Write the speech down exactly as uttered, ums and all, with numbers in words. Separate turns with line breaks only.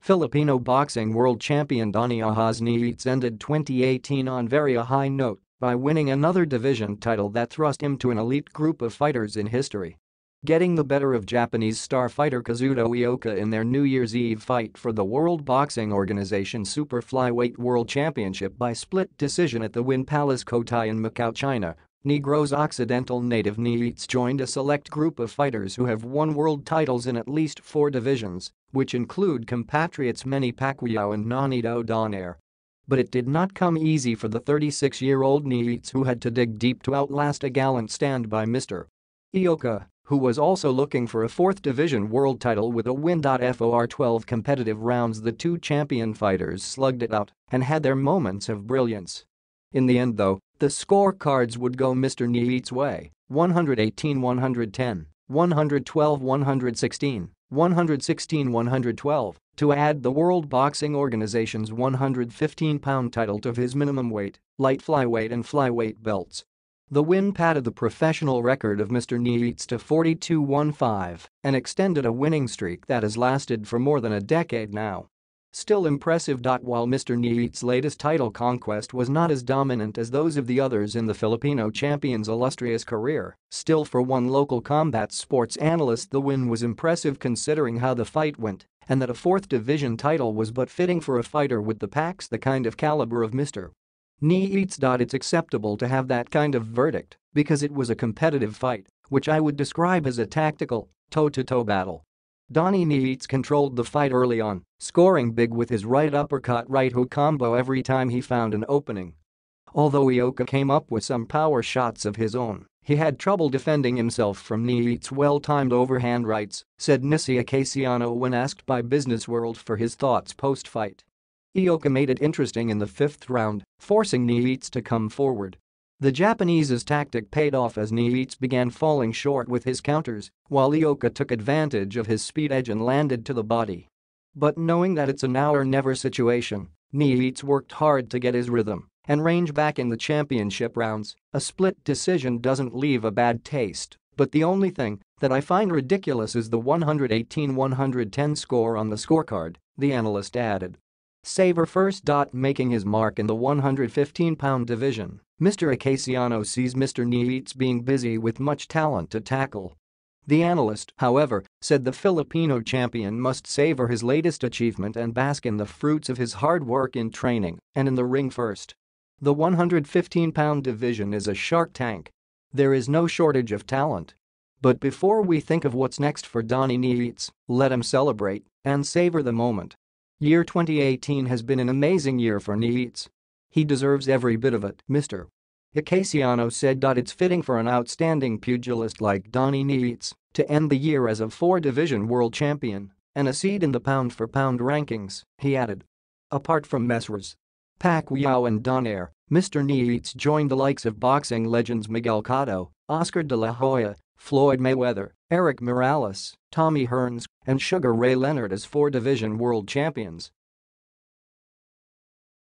Filipino boxing world champion Donnie Nietes ended twenty eighteen on very a high note by winning another division title that thrust him to an elite group of fighters in history. Getting the better of Japanese star fighter Kazuto Ioka in their New Year's Eve fight for the World Boxing Organization Super Flyweight World Championship by split decision at the Wynn Palace Cotai in Macau, China, Negros Occidental native Nietes joined a select group of fighters who have won world titles in at least four divisions, which include compatriots Manny, Pacquiao and Nonito Donaire. But it did not come easy for the thirty-six-year-old Nietes, who had to dig deep to outlast a gallant stand by Mister Ioka, who was also looking for a fourth division world title with a win. For twelve competitive rounds, the two champion fighters slugged it out and had their moments of brilliance. In the end though, the scorecards would go Mister Nietes' way: one eighteen to one ten, one twelve to one sixteen, one sixteen to one twelve, to add the World Boxing Organization's one hundred fifteen pound title to his minimum weight, light flyweight and flyweight belts. The win padded the professional record of Mister Nietes to forty-two to fifteen and extended a winning streak that has lasted for more than a decade now. Still impressive. While Mister Nietes' latest title conquest was not as dominant as those of the others in the Filipino champion's illustrious career, still for one local combat sports analyst the win was impressive considering how the fight went and that a fourth division title was but fitting for a fighter with the packs the kind of caliber of Mister Nietes. It's acceptable to have that kind of verdict because it was a competitive fight, which I would describe as a tactical, toe-to-toe battle. Donnie Nietes controlled the fight early on, scoring big with his right uppercut right hook combo every time he found an opening. Although Ioka came up with some power shots of his own, he had trouble defending himself from Nietes' well-timed overhand rights, said Nissia Casiano when asked by Business World for his thoughts post-fight. Ioka made it interesting in the fifth round, forcing Nietes to come forward. The Japanese's tactic paid off as Nietes began falling short with his counters, while Ioka took advantage of his speed edge and landed to the body. But knowing that it's a now or never situation, Nietes worked hard to get his rhythm and range back in the championship rounds. A split decision doesn't leave a bad taste, but the only thing that I find ridiculous is the one eighteen to one ten score on the scorecard, the analyst added. Saver first. Making his mark in the one fifteen pound division, Mister Acasiano sees Mister Nietes being busy with much talent to tackle. The analyst, however, said the Filipino champion must savor his latest achievement and bask in the fruits of his hard work in training and in the ring first. The one fifteen pound division is a shark tank. There is no shortage of talent. But before we think of what's next for Donnie Nietes, let him celebrate and savor the moment. Year twenty eighteen has been an amazing year for Nietes. He deserves every bit of it, Mister Acasiano said. It's fitting for an outstanding pugilist like Donnie Nietes to end the year as a four-division world champion and a seed in the pound-for-pound rankings, he added. Apart from Messrs Pacquiao and Donaire, Mister Nietes joined the likes of boxing legends Miguel Cotto, Oscar de la Hoya, Floyd Mayweather, Eric Morales, Tommy Hearns, and Sugar Ray Leonard as four-division world champions.